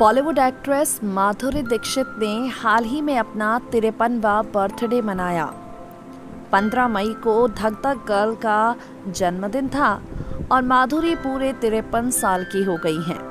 Bollywood actress Madhuri Dixit ने हाल ही में अपना 53वां बर्थडे मनाया। 15 मई को धक धक गर्ल का जन्मदिन था और माधुरी पूरे 53 साल की हो गई हैं।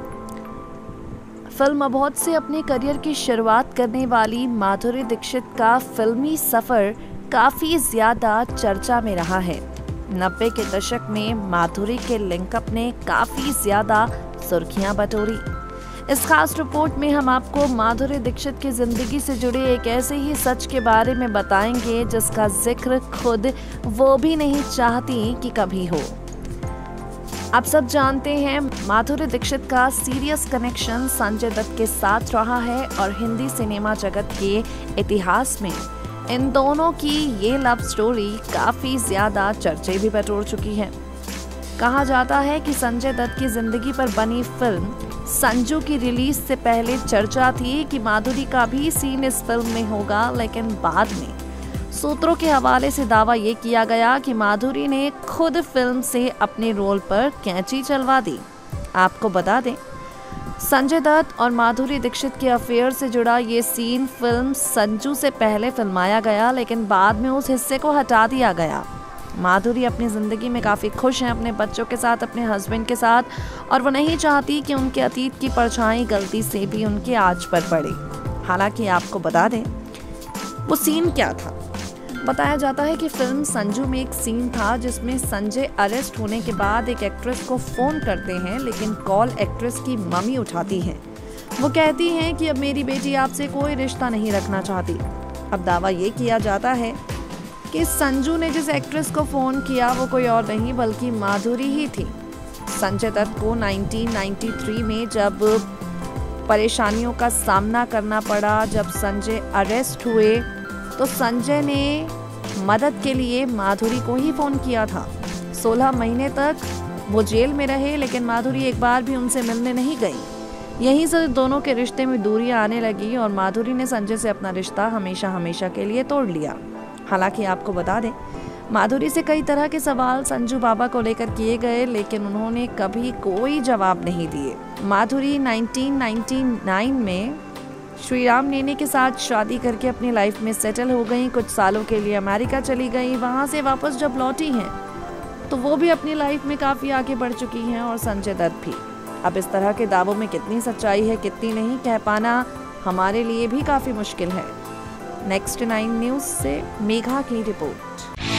फिल्म अबॉट से अपने करियर की शुरुआत करने वाली माधुरी दीक्षित का फिल्मी सफर काफी ज्यादा चर्चा में रहा है। 90 के दशक में माधुरी के लिंकअप ने काफी ज्यादा सुर्खियां बटोरी। इस खास रिपोर्ट में हम आपको माधुरी दीक्षित की जिंदगी से जुड़े एक ऐसे ही सच के बारे में बताएंगे जिसका जिक्र खुद वो भी नहीं चाहती कि कभी हो। आप सब जानते हैं माधुरी दीक्षित का सीरियस कनेक्शन संजय दत्त के साथ रहा है और हिंदी सिनेमा जगत के इतिहास में इन दोनों की ये लव स्टोरी काफी ज्यादा चर्चे भी बटोर चुकी है। कहा जाता है कि संजय दत्त की जिंदगी पर बनी फिल्म संजू की रिलीज से पहले चर्चा थी कि माधुरी का भी सीन इस फिल्म में होगा, लेकिन बाद में सूत्रों के हवाले से दावा ये किया गया कि माधुरी ने खुद फिल्म से अपने रोल पर कैंची चलवा दी। आपको बता दें, संजय दत्त और माधुरी दीक्षित के अफेयर से जुड़ा ये सीन फिल्म संजू से पहले फिल्माया गया, लेकिन बाद में उस हिस्से को हटा दिया गया। माधुरी अपनी ज़िंदगी में काफ़ी खुश हैं अपने बच्चों के साथ, अपने हस्बैंड के साथ, और वो नहीं चाहती कि उनके अतीत की परछाई गलती से भी उनके आज पर पड़े। हालांकि आपको बता दें वो सीन क्या था। बताया जाता है कि फिल्म संजू में एक सीन था जिसमें संजय अरेस्ट होने के बाद एक एक्ट्रेस को फ़ोन करते हैं, लेकिन कॉल एक्ट्रेस की मम्मी उठाती हैं। वो कहती हैं कि अब मेरी बेटी आपसे कोई रिश्ता नहीं रखना चाहती। अब दावा ये किया जाता है कि संजू ने जिस एक्ट्रेस को फ़ोन किया वो कोई और नहीं बल्कि माधुरी ही थी। संजय दत्त को 1993 में जब परेशानियों का सामना करना पड़ा, जब संजय अरेस्ट हुए, तो संजय ने मदद के लिए माधुरी को ही फ़ोन किया था। 16 महीने तक वो जेल में रहे, लेकिन माधुरी एक बार भी उनसे मिलने नहीं गई। यहीं से दोनों के रिश्ते में दूरियां आने लगी और माधुरी ने संजय से अपना रिश्ता हमेशा हमेशा के लिए तोड़ लिया। हालांकि आपको बता दें, माधुरी से कई तरह के सवाल संजू बाबा को लेकर किए गए, लेकिन उन्होंने कभी कोई जवाब नहीं दिए। माधुरी 1999 में श्रीराम नेने के साथ शादी करके अपनी लाइफ में सेटल हो गई। कुछ सालों के लिए अमेरिका चली गई। वहां से वापस जब लौटी हैं तो वो भी अपनी लाइफ में काफ़ी आगे बढ़ चुकी हैं और संजय दत्त भी। अब इस तरह के दावों में कितनी सच्चाई है कितनी नहीं, कह पाना हमारे लिए भी काफ़ी मुश्किल है। नेक्स्ट 9 न्यूज़ से मेघा की रिपोर्ट।